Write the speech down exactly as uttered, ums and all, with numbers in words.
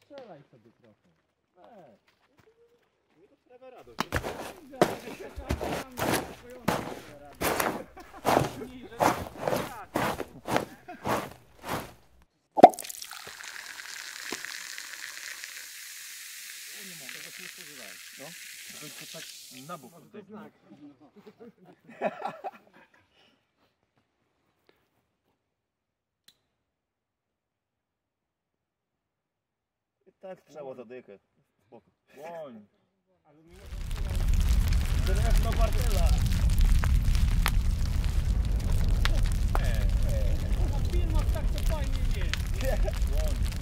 Postrzelaj sobie trochę. Weź. Mi to sprawia radość. No, to tak na bok oddech. I tak strzała za dychę. Spoko. Łoń. Drewno Bartela. Na filmach tak to fajnie jest. Łoń.